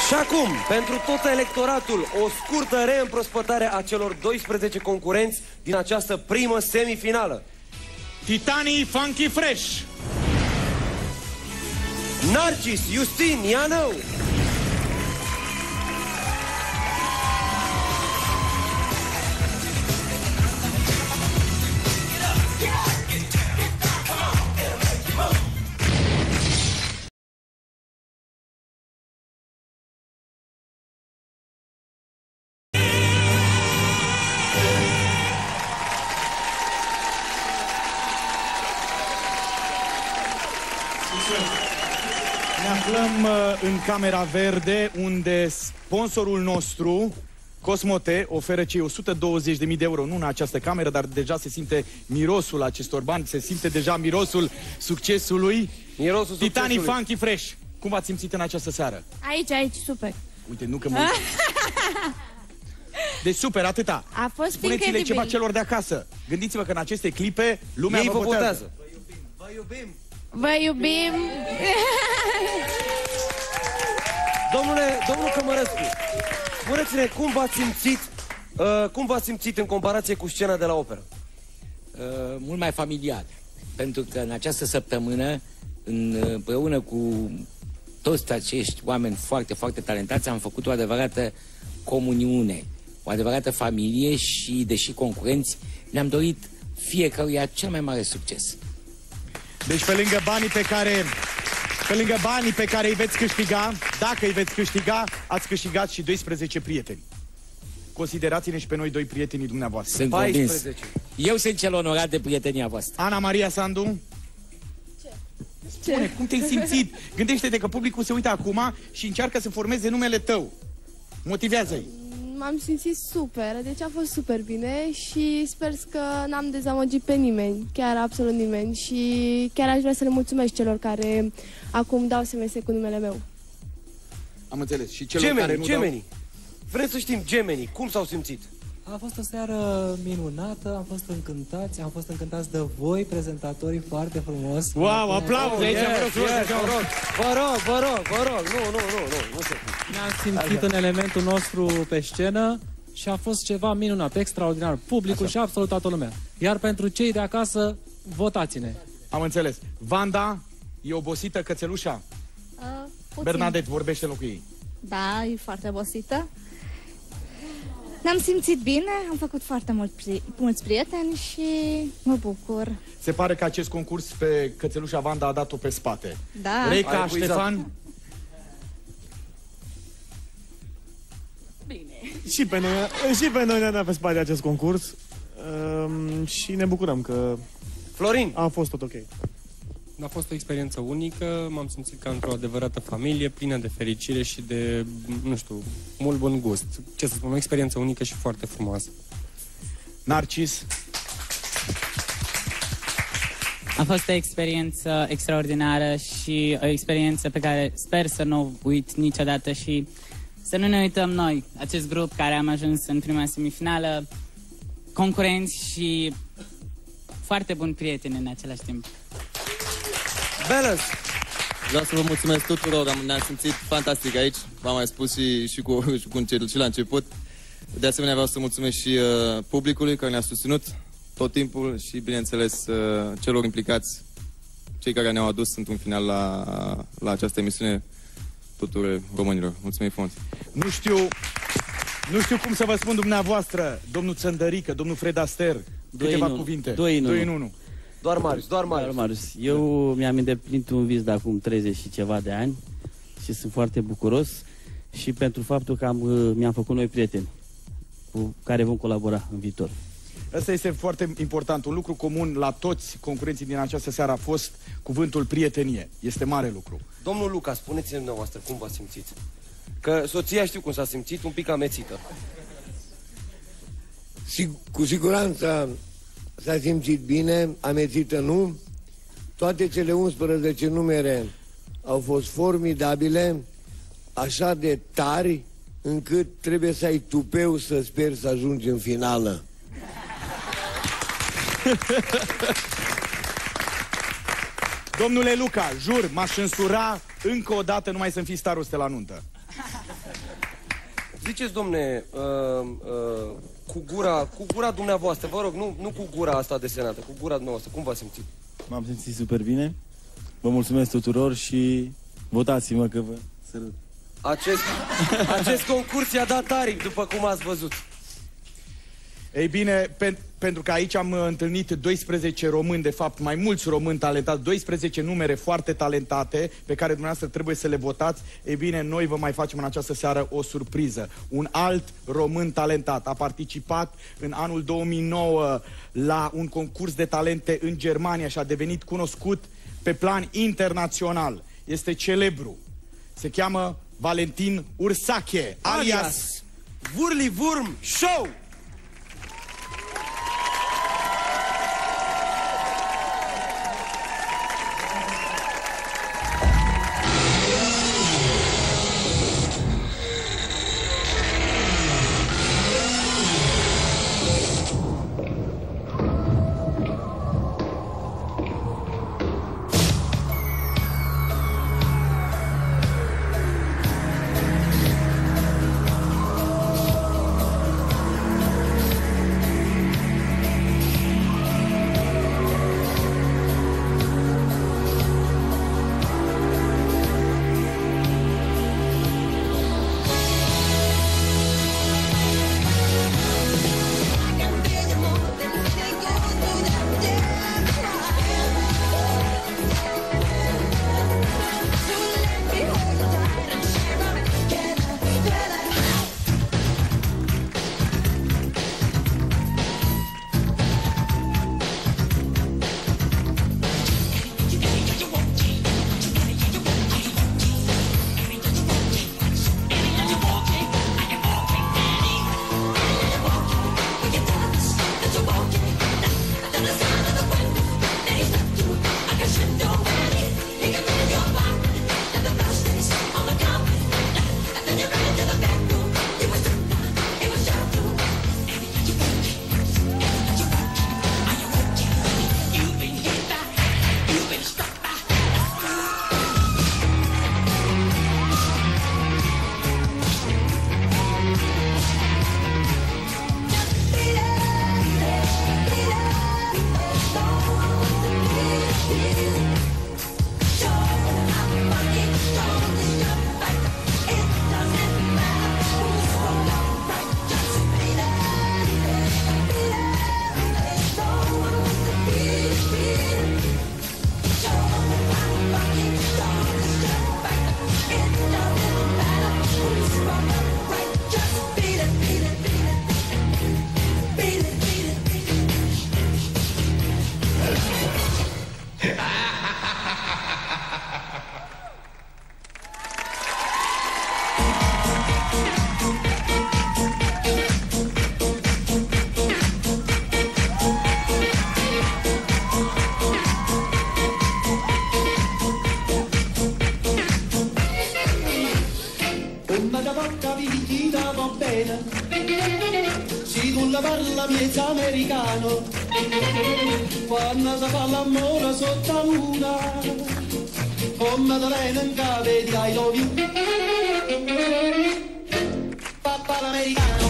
Și acum, pentru tot electoratul, o scurtă reîmprospătare a celor 12 concurenți din această primă semifinală. Titanii Funky Fresh, Narcis, Justin, Ianău, ne aflăm în Camera Verde, unde sponsorul nostru, Cosmote, oferă cei 120.000 de euro, nu în această cameră, dar deja se simte mirosul acestor bani, se simte deja mirosul succesului. Mirosul Titanii succesului. Funky Fresh, cum v-ați simțit în această seară? Aici, super. Uite, nu că mă... Deci super, atâta. A fost Spuneți-le incredibil. ceva celor de acasă. Gândiți-vă că în aceste clipe lumea Ei vă votează. Vă iubim. Vă iubim. Domnul Cămărăscu, spuneți-ne cum v-ați simțit în comparație cu scena de la operă? Mult mai familiar, pentru că în această săptămână, împreună cu toți acești oameni foarte, foarte talentați, am făcut o adevărată comuniune, o adevărată familie și, deși concurenți, ne-am dorit fiecăruia cel mai mare succes. Deci pe lângă banii pe care îi veți câștiga, dacă îi veți câștiga, ați câștigat și 12 prieteni. Considerați-ne și pe noi doi prietenii dumneavoastră. Sunt 14. Convins. Eu sunt cel onorat de prietenia voastră. Ana Maria Sandu? Spune, cum te-ai simțit? Gândește-te că publicul se uită acum și încearcă să formeze numele tău. Motivează-i. M-am simțit super, deci a fost super bine și sper că n-am dezamăgit pe nimeni, chiar absolut nimeni, și chiar aș vrea să le mulțumesc celor care acum dau SMS cu numele meu. Am înțeles. Și celor care nu gemenii. Vrem să știm gemenii, cum s-au simțit? A fost o seară minunată, am fost încântați de voi, prezentatorii, foarte frumos. Wow, aplauze! Vă rog, nu se... Ne-am simțit în elementul nostru pe scenă și a fost ceva minunat, extraordinar, publicul și absolut toată lumea. Iar pentru cei de acasă, votați-ne. Am înțeles. Vanda, e obosită cățelușa? Bernadette, vorbește în locul ei. Da, e foarte obosită. Ne-am simțit bine, am făcut foarte mulți prieteni și mă bucur. Se pare că acest concurs pe cățelușa Vanda a dat-o pe spate. Da. Reica, Ștefan? Bine. Și pe noi ne-a dat pe spate acest concurs și ne bucurăm că Florin a fost tot ok. A fost o experiență unică, m-am simțit ca într-o adevărată familie, plină de fericire și de, nu știu, mult bun gust. Ce să spun, o experiență unică și foarte frumoasă. Narcis? A fost o experiență extraordinară și o experiență pe care sper să nu o uit niciodată și să nu ne uităm noi, acest grup care am ajuns în prima semifinală, concurenți și foarte buni prieteni în același timp. Balance. Vreau să vă mulțumesc tuturor, ne-am simțit fantastic aici, v-am mai spus și la început. De asemenea vreau să mulțumesc și publicului care ne-a susținut tot timpul și, bineînțeles, celor implicați, cei care ne-au adus într-un final la această emisiune, tuturor românilor. Mulțumim frumos! Nu știu cum să vă spun dumneavoastră, domnul Țăndărică, domnul Fred Aster, câteva cuvinte. 2 în 1. Doar Marius. Eu mi-am îndeplinit un vis de acum 30 și ceva de ani și sunt foarte bucuros și pentru faptul că mi-am făcut noi prieteni cu care vom colabora în viitor. Asta este foarte important. Un lucru comun la toți concurenții din această seară a fost cuvântul prietenie. Este mare lucru. Domnul Luca, spuneți-ne dumneavoastră cum v-ați simțit. Că soția știu cum s-a simțit, un pic amețită. Cu siguranță s-a simțit bine, amețită nu. Toate cele 11 numere au fost formidabile, așa de tari, încât trebuie să ai tupeu să speri să ajungi în finală. Domnule Luca, jur, m-aș însura încă o dată numai să-mi fii starostă la nuntă. Ziceți, domne, cu gura dumneavoastră, vă rog, nu cu gura asta desenată, cu gura dumneavoastră, cum v-ați simțit? M-am simțit super bine. Vă mulțumesc tuturor și votați-mă că vă sărut. Acest concurs i-a dat aripi, după cum ați văzut. Ei bine, pentru că aici am întâlnit 12 români, de fapt mai mulți români talentați, 12 numere foarte talentate pe care dumneavoastră trebuie să le votați. Ei bine, noi vă mai facem în această seară o surpriză. Un alt român talentat a participat în anul 2009 la un concurs de talente în Germania și a devenit cunoscut pe plan internațional. Este celebru. Se cheamă Valentin Ursache, alias Vurli Vurm Show! Parla miezza americano quando si fa l'amore sotto la luna come te viene in cave di I love you papà l'americano.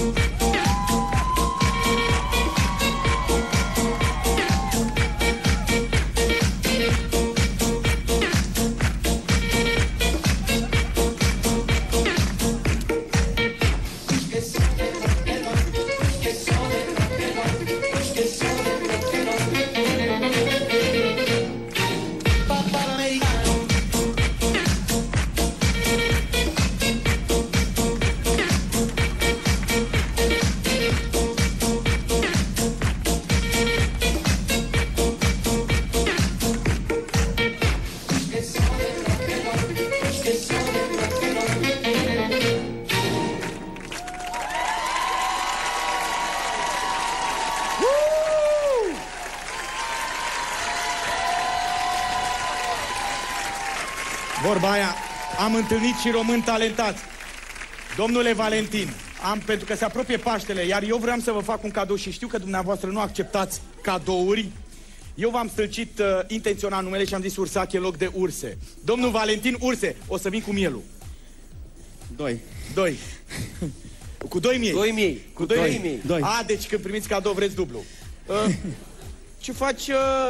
Vorba aia, am întâlnit și români talentați. Domnule Valentin, pentru că se apropie Paștele, iar eu vreau să vă fac un cadou și știu că dumneavoastră nu acceptați cadouri. Eu v-am stâlcit intenționat numele și am zis Ursache în loc de Urse. Domnul Valentin Urse, o să vin cu mielul. Doi. Cu 2.000. Cu 2.000. A, deci când primiți cadou vreți dublu. Ce faci...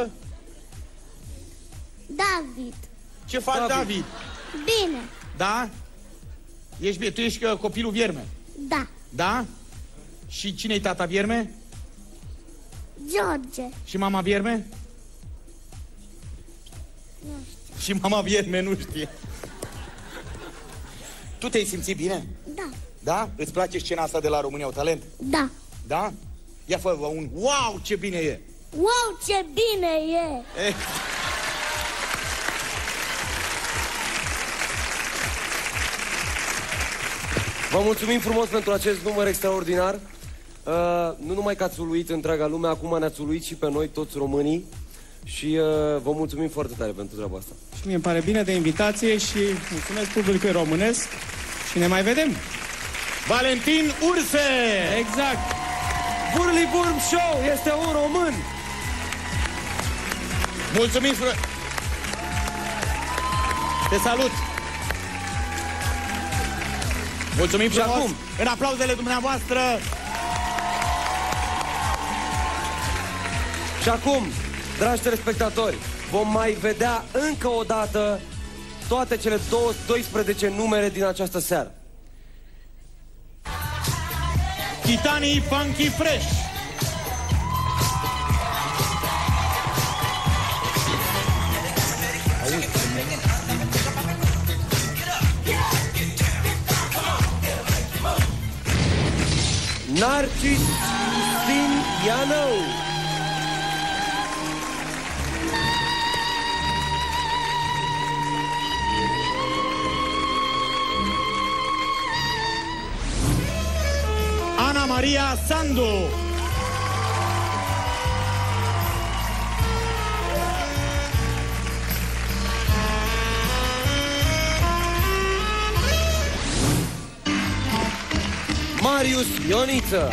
David. Ce faci, David? Bine. Da? Ești bine. Tu ești copilul Vierme? Da. Da? Și cine-i tata Vierme? George. Și mama Vierme? Nu știu. Și mama Vierme nu știe. Tu te-ai simțit bine? Da. Da? Îți place scena asta de la România au Talent? Da. Da? Ia fă un wow, ce bine e! Wow, ce bine e! Vă mulțumim frumos pentru acest număr extraordinar. Nu numai că ați uluit întreaga lume, acum ne-ați uluit și pe noi, toți românii. Și vă mulțumim foarte tare pentru treaba asta. Și mie îmi pare bine de invitație și mulțumesc publicului românesc și ne mai vedem. Valentin Urse! Exact! Burli Burm Show este un român! Mulțumim, te salut! Mulțumim frumos! Acum, în aplauzele dumneavoastră! Și acum, dragi telespectatori, vom mai vedea încă o dată toate cele 12 numere din această seară. Titanii Funky Fresh. Narcis Iano. Ana Maria Sandu. Marius Ioniță.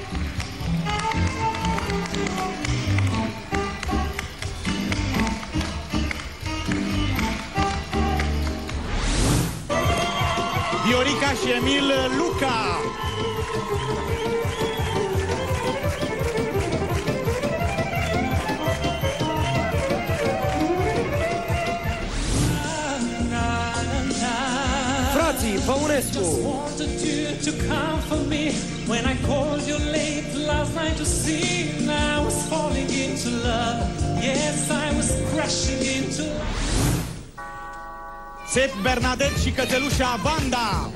Viorica și Emil Luca. Frații Păunescu. To come for me when I called you late last night to see. I was falling into love. Yes, I was crashing into love. Seth Bernadette și cățelușa Vanda.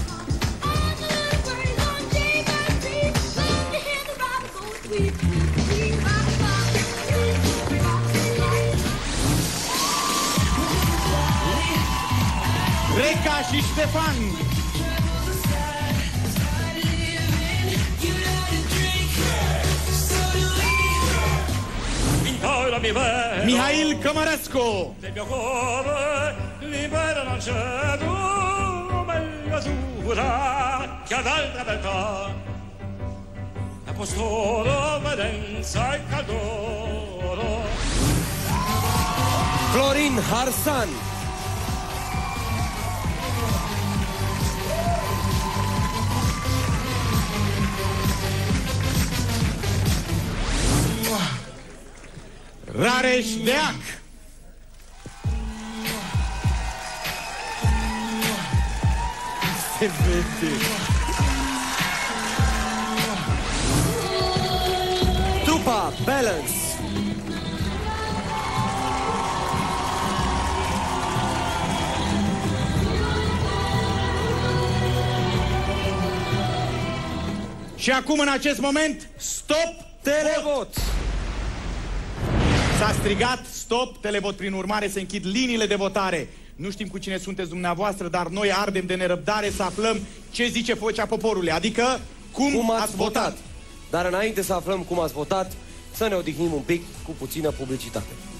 Reca și Ștefan. Mihail Cămărescu. Del mio cuore libero non c'è bella azzurra che ad altra beltà apostolo vedenza e caldoro. Florin Harsan. Rareș Deac. Se vede. Trupa Balance. Și acum, în acest moment, stop televot. S-a strigat stop televot, prin urmare se închid liniile de votare. Nu știm cu cine sunteți dumneavoastră, dar noi ardem de nerăbdare să aflăm ce zice vocea poporului, adică cum ați votat. Dar înainte să aflăm cum ați votat, să ne odihnim un pic cu puțină publicitate.